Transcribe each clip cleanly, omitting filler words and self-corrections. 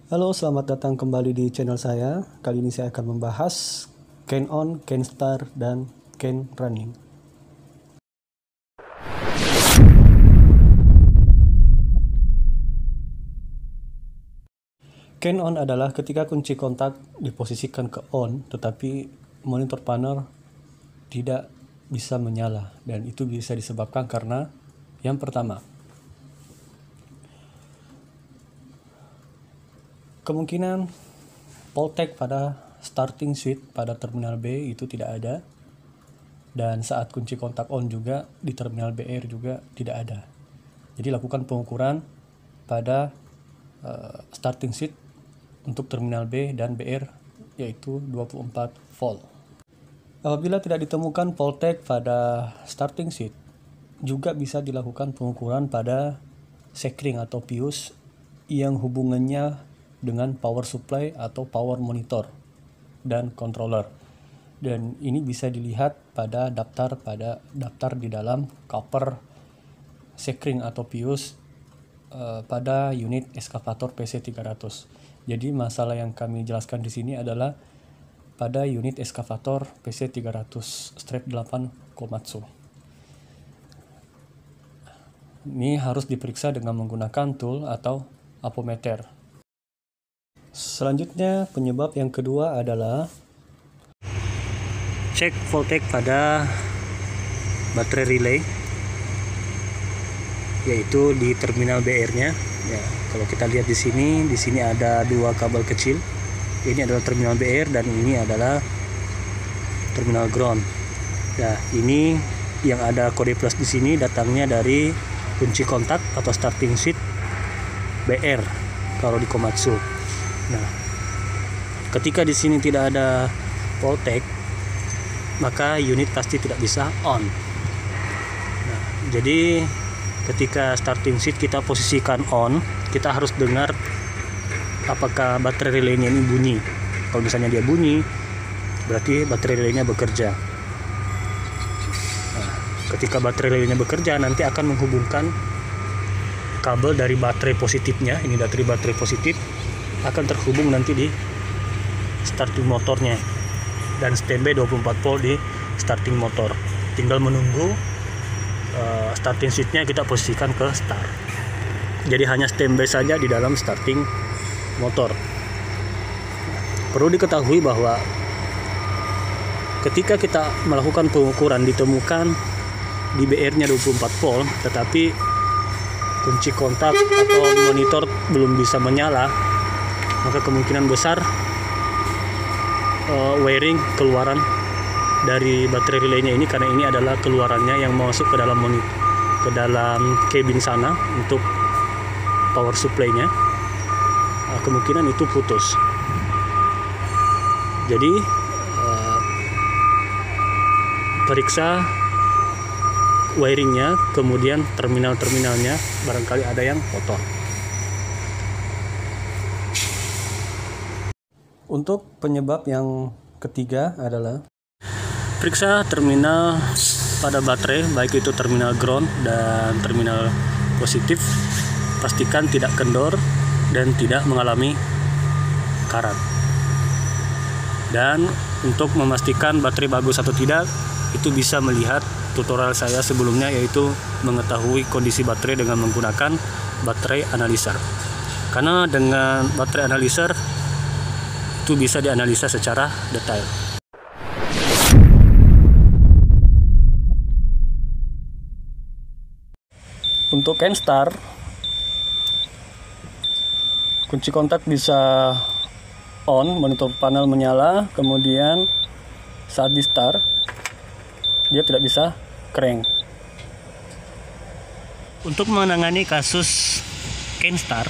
Halo, selamat datang kembali di channel saya. Kali ini saya akan membahas can on, can start, dan can running. Can on adalah ketika kunci kontak diposisikan ke on, tetapi monitor panel tidak bisa menyala, dan itu bisa disebabkan karena yang pertama, kemungkinan poltek pada starting switch pada terminal B itu tidak ada, dan saat kunci kontak on juga di terminal BR juga tidak ada. Jadi lakukan pengukuran pada starting switch untuk terminal B dan BR yaitu 24 volt. Apabila tidak ditemukan poltek pada starting switch, juga bisa dilakukan pengukuran pada sekring atau fuse yang hubungannya dengan power supply atau power monitor dan controller. Dan ini bisa dilihat pada daftar di dalam cover sekring atau fuse pada unit eskavator PC300. Jadi masalah yang kami jelaskan di sini adalah pada unit eskavator PC300-8 Komatsu. Ini harus diperiksa dengan menggunakan tool atau ampermeter. Selanjutnya, penyebab yang kedua adalah cek voltage pada baterai relay, yaitu di terminal BR-nya. Ya, kalau kita lihat di sini ada dua kabel kecil. Ini adalah terminal BR dan ini adalah terminal ground. Nah, ini yang ada kode plus di sini datangnya dari kunci kontak atau starting switch BR kalau di Komatsu. Nah, ketika di sini tidak ada voltage, maka unit pasti tidak bisa on. Nah, jadi ketika starting switch kita posisikan on, kita harus dengar apakah baterai relaynya ini bunyi. Kalau misalnya dia bunyi, berarti baterai relaynya bekerja. Nah, ketika baterai relaynya bekerja, nanti akan menghubungkan kabel dari baterai positifnya. Ini dari baterai positif akan terhubung nanti di starting motornya dan standby 24 volt di starting motor. Tinggal menunggu starting switch-nya kita posisikan ke start. Jadi hanya standby saja di dalam starting motor. Perlu diketahui bahwa ketika kita melakukan pengukuran ditemukan di BR-nya 24 volt, tetapi kunci kontak atau monitor belum bisa menyala, maka kemungkinan besar wiring keluaran dari baterai relaynya ini, karena ini adalah keluarannya yang masuk ke dalam cabin sana untuk power supply-nya, kemungkinan itu putus. Jadi periksa wiringnya, kemudian terminalnya barangkali ada yang kotor. Untuk penyebab yang ketiga adalah periksa terminal pada baterai, baik itu terminal ground dan terminal positif. Pastikan tidak kendor dan tidak mengalami karat. Dan untuk memastikan baterai bagus atau tidak, itu bisa melihat tutorial saya sebelumnya, yaitu mengetahui kondisi baterai dengan menggunakan baterai analyzer. Karena dengan baterai analyzer itu bisa dianalisa secara detail. Untuk can start, kunci kontak bisa on, monitor panel menyala, kemudian saat di start dia tidak bisa crank. Untuk menangani kasus can start,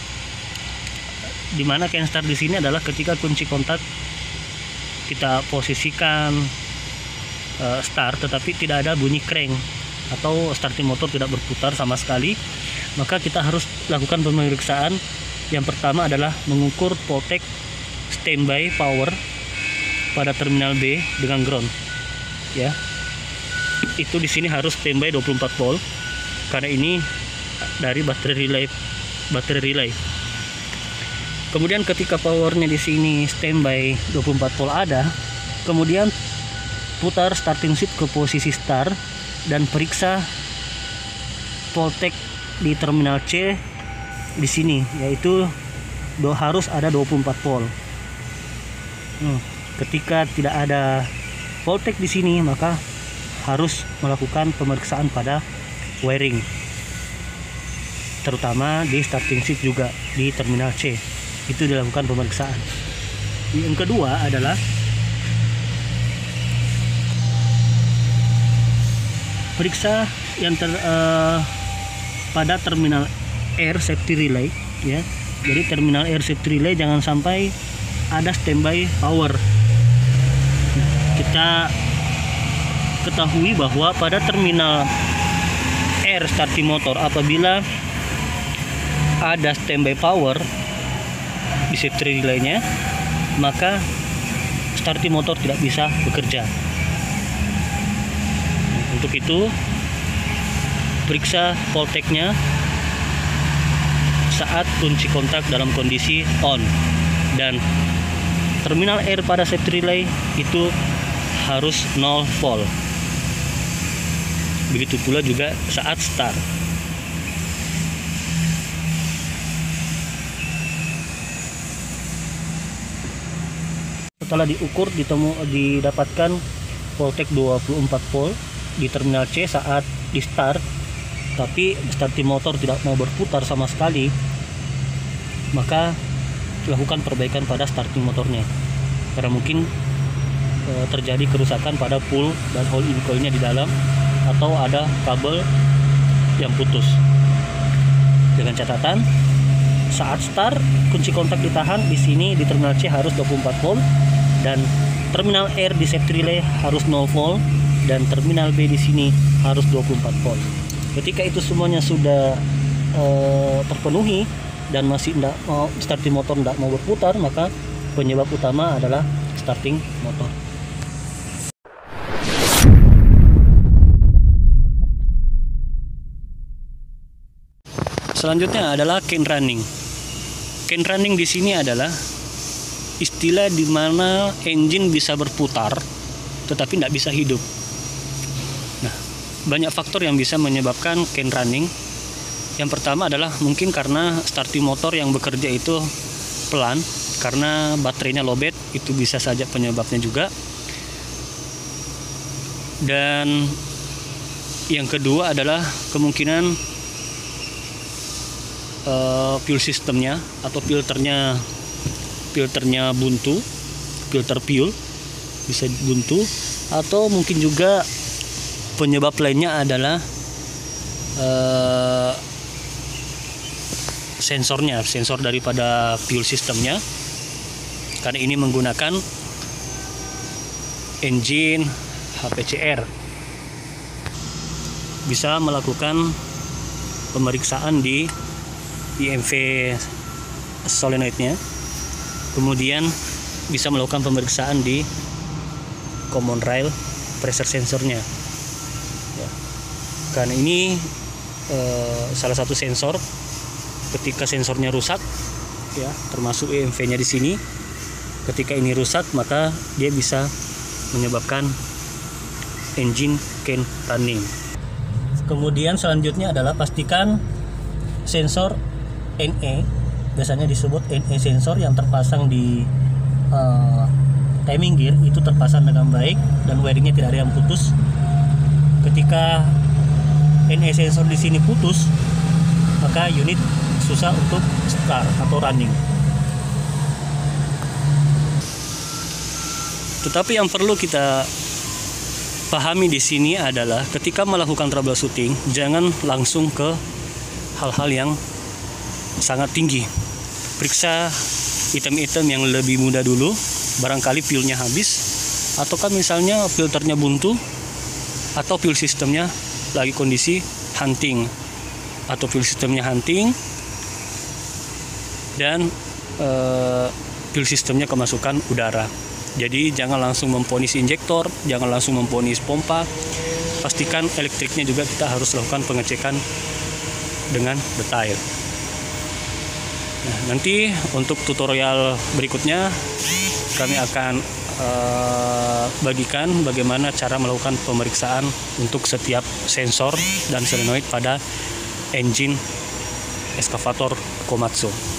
di mana can start di sini adalah ketika kunci kontak kita posisikan start tetapi tidak ada bunyi crank atau starting motor tidak berputar sama sekali, maka kita harus lakukan pemeriksaan. Yang pertama adalah mengukur voltage standby power pada terminal B dengan ground. Ya, itu di sini harus standby 24 volt karena ini dari baterai relay. Kemudian ketika powernya di sini standby 24 volt ada, kemudian putar starting switch ke posisi start dan periksa voltage di terminal C di sini, yaitu harus ada 24 volt. Ketika tidak ada voltage di sini, maka harus melakukan pemeriksaan pada wiring, terutama di starting switch juga di terminal C. Itu dilakukan pemeriksaan. Yang kedua adalah periksa yang pada terminal air safety relay, ya. Jadi terminal air safety relay jangan sampai ada standby power. Kita ketahui bahwa pada terminal air starting motor, apabila ada standby power di safety relay-nya, maka starting motor tidak bisa bekerja. Untuk itu, periksa voltage-nya saat kunci kontak dalam kondisi on, dan terminal air pada safety relay itu harus 0 volt. Begitu pula juga saat start. Setelah diukur, didapatkan voltage 24 volt di terminal C saat di start, tapi starting motor tidak mau berputar sama sekali, maka lakukan perbaikan pada starting motornya, karena mungkin terjadi kerusakan pada pull dan hole in coilnya di dalam, atau ada kabel yang putus. Dengan catatan, saat start kunci kontak ditahan di sini di terminal C harus 24 volt, dan terminal air di safety relay harus 0 volt, dan terminal B di sini harus 24 volt. Ketika itu semuanya sudah terpenuhi dan masih tidak mau, starting motor tidak mau berputar, maka penyebab utama adalah starting motor. Selanjutnya adalah can running. Can running di sini adalah istilah di mana engine bisa berputar tetapi tidak bisa hidup. Nah, banyak faktor yang bisa menyebabkan can running. Yang pertama adalah mungkin karena starting motor yang bekerja itu pelan, karena baterainya lowbat, itu bisa saja penyebabnya juga. Dan yang kedua adalah kemungkinan fuel sistemnya atau filternya buntu, filter fuel bisa buntu, atau mungkin juga penyebab lainnya adalah sensor daripada fuel sistemnya, karena ini menggunakan engine HPCR. Bisa melakukan pemeriksaan di IMV solenoidnya, kemudian bisa melakukan pemeriksaan di common rail pressure sensornya, ya. Karena ini salah satu sensor, ketika sensornya rusak, ya, termasuk EMV-nya di sini, ketika ini rusak maka dia bisa menyebabkan engine can running. Kemudian selanjutnya adalah pastikan sensor NE, biasanya disebut NE sensor yang terpasang di timing gear, itu terpasang dengan baik dan wiringnya tidak ada yang putus. Ketika NE sensor di sini putus, maka unit susah untuk start atau running. Tetapi yang perlu kita pahami di sini adalah ketika melakukan troubleshooting, jangan langsung ke hal-hal yang sangat tinggi. Periksa item-item yang lebih mudah dulu, barangkali fuelnya habis, ataukah misalnya filternya buntu, atau fuel sistemnya lagi kondisi hunting, atau fuel sistemnya hunting dan fuel sistemnya kemasukan udara. Jadi jangan langsung memponis injektor, jangan langsung memponis pompa. Pastikan elektriknya juga kita harus lakukan pengecekan dengan detail. Nah, nanti untuk tutorial berikutnya kami akan bagikan bagaimana cara melakukan pemeriksaan untuk setiap sensor dan solenoid pada engine eskavator Komatsu.